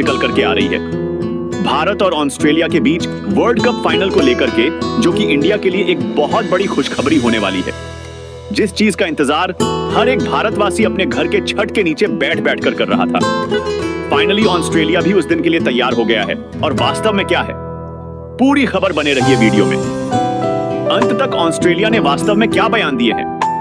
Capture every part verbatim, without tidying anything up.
निकल करके आ रही है। भारत और ऑस्ट्रेलिया के बीच वर्ल्ड कप फाइनल को लेकर के, जो कि इंडिया के लिए एक बहुत बड़ी खुशखबरी होने वाली है। जिस चीज का इंतजार हर एक भारतवासी अपने घर के छत के नीचे बैठ बैठ कर कर रहा था, फाइनली ऑस्ट्रेलिया भी उस दिन के लिए तैयार हो गया है। और वास्तव में क्या है, पूरी खबर बने रही है वीडियो में। अंत तक ऑस्ट्रेलिया ने वास्तव में क्या बयान दिए हैं,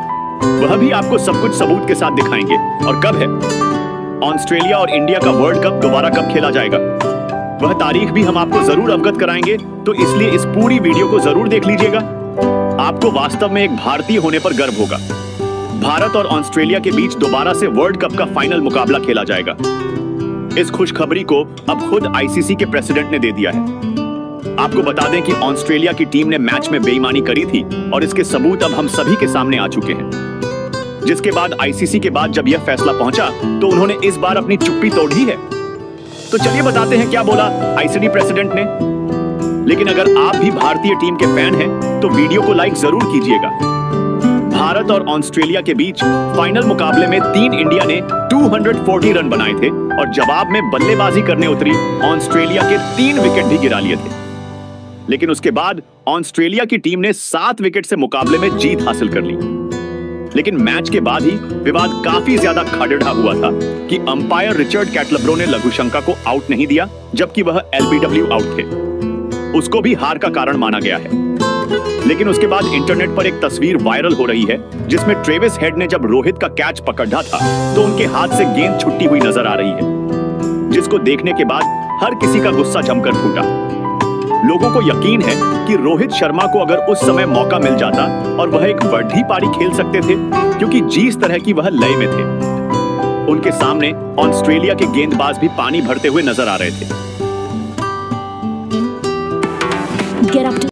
वह भी आपको सब कुछ सबूत के साथ दिखाएंगे। और कब है ऑस्ट्रेलिया और इंडिया का वर्ल्ड कप दोबारा कब खेला जाएगा, वह तारीख भी हम आपको जरूर अवगत कराएंगे। तो इसलिए इस पूरी वीडियो को जरूर देख लीजिएगा। आपको वास्तव में एक भारतीय होने पर गर्व होगा। भारत और ऑस्ट्रेलिया के बीच दोबारा से वर्ल्ड कप का फाइनल मुकाबला खेला जाएगा। इस खुशखबरी को अब खुद आईसीसी के प्रेसिडेंट ने दे दिया है। आपको बता दें कि ऑस्ट्रेलिया की टीम ने मैच में बेईमानी करी थी और इसके सबूत अब हम सभी के सामने आ चुके हैं। जिसके बाद आईसीसी के बाद जब यह फैसला पहुंचा तो उन्होंने इस बार अपनी चुप्पी तोड़ दी है। तो चलिए बताते हैं क्या बोला आईसीसी प्रेसिडेंट ने। लेकिन अगर आप भी भारतीय टीम के फैन हैं तो वीडियो को लाइक जरूर कीजिएगा। भारत और ऑस्ट्रेलिया के बीच फाइनल मुकाबले में टीम इंडिया ने दो सौ चालीस रन बनाए थे और जवाब में बल्लेबाजी करने उतरी ऑस्ट्रेलिया के तीन विकेट भी गिरा लिए थे। लेकिन उसके बाद ऑस्ट्रेलिया की टीम ने सात विकेट से मुकाबले में जीत हासिल कर ली। लेकिन मैच के बाद ही विवाद काफी ज्यादा खड़ेड़ा हुआ था कि अंपायर रिचर्ड कैटलब्रो ने लघुशंका को आउट नहीं दिया, जबकि वह एलबीडब्ल्यू आउट थे। उसको भी हार का कारण माना गया है। लेकिन उसके बाद इंटरनेट पर एक तस्वीर वायरल हो रही है जिसमें ट्रेविस हेड ने जब रोहित का कैच पकड़ा था तो उनके हाथ से गेंद छुट्टी हुई नजर आ रही है, जिसको देखने के बाद हर किसी का गुस्सा जमकर फूटा। लोगों को यकीन है कि रोहित शर्मा को अगर उस समय मौका मिल जाता और वह एक बढ़ी पारी खेल सकते थे, क्योंकि जिस तरह की वह लय में थे। उनके सामने ऑस्ट्रेलिया के गेंदबाज भी पानी भरते हुए नजर आ रहे थे।